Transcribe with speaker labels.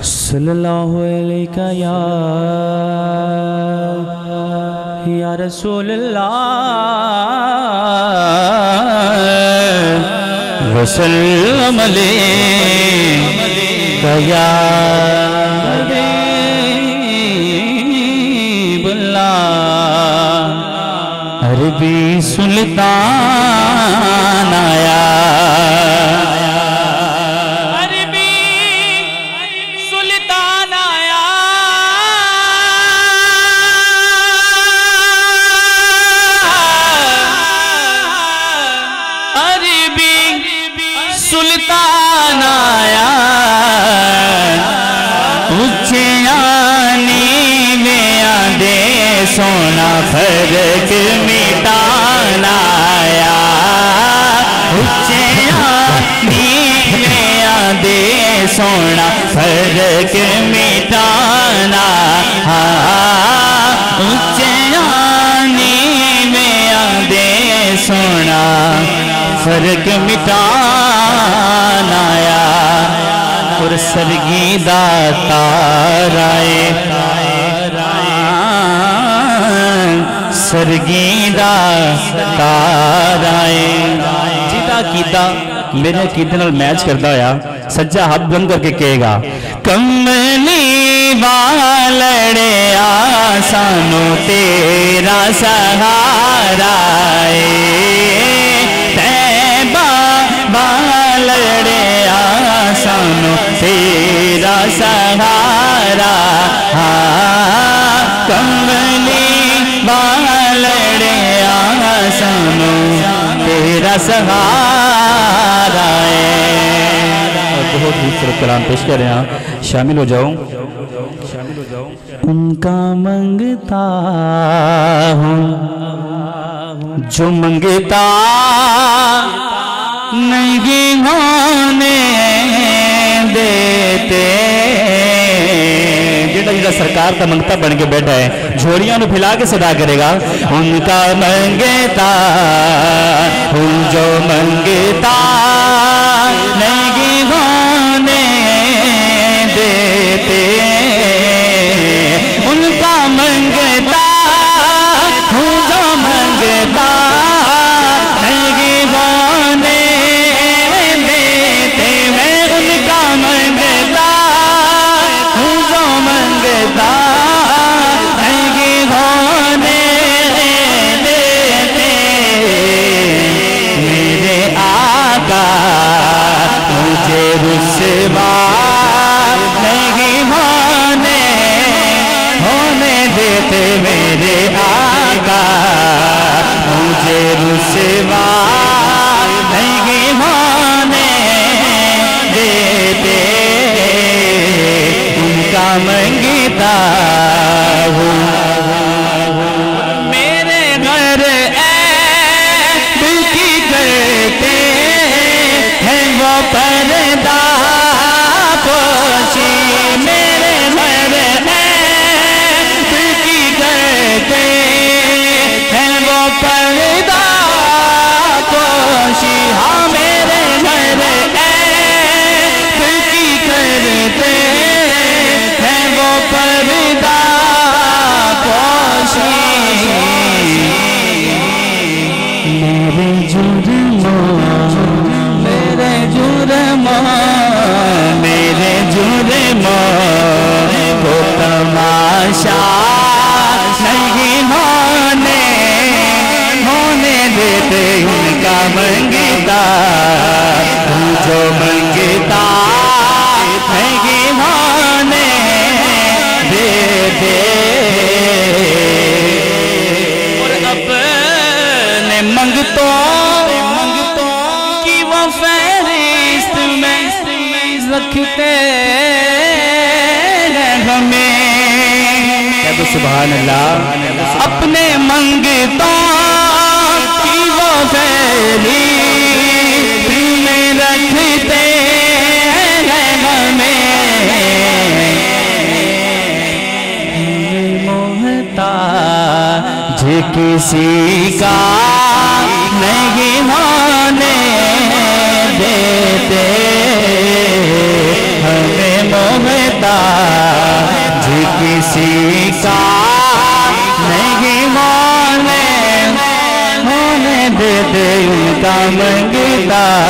Speaker 1: सल्लल्लाहु अलैका या रसूल अल्लाह वसल्लम अलैका या हबीबुल्लाह। अरबी सुल्तान आया, सुल्तान आया, उच्चयानी में आदे सोना फर्क मिटाना आया। उच्चयानी में आदे सोना फर्क मिटाना, उच्चयानी में आदे सोना फर्क मिटाना आया। और सरगी दातार आए, सरगी दातार आए। जिदा कीदा मेरे कीदे नाल मैच करता होया सज्जा हाथ बंद करके कहेगा, कमली वालड़े सानू तेरा सहारा बालड़े सानू तेरा सहारा। कमली बालड़े सानू तेरा सहारा है। बहुत खूबसूरत कलाम पेश कर रहे हैं, शामिल हो जाओ, शामिल हो जाओ। उनका मंगता हूँ जो मंगता नहीं होने देते। जेड़ा जेड़ा सरकार का मंगता बन के बैठा है, झोलियां नु फैला के सदा करेगा। उनका मंगता हूँ जो मंगता नहीं होने देते। उनका मंगता हूँ जो मंगता मेरे आका मुझे रुसवा नहीं होने देते। उनका मंगता हूँ मेरे घर की करते हैं वो पर्दा पोशी। मेरे घर हैं वो पर्दा पोशी। हाँ मेरे घर की करते हैं वो पर्दा पोशी। मेरे जुर्मों मेरे जुर्मों मेरे जुर्मों को तमाशा नहीं होने देते। उनका मंगता जो मंगता नहीं होने देते। और अपने मंगतों की वो फहरिस्त में रखते हैं हमें। तो सुभान अल्लाह। अपने मंगतों की वो फहरिस्त में रखते हैं हमें। मोहताज किसी का नहीं होने देते। हमें मोहताज मंगता, जी किसी का नहीं होने दे दे उनका मंगता।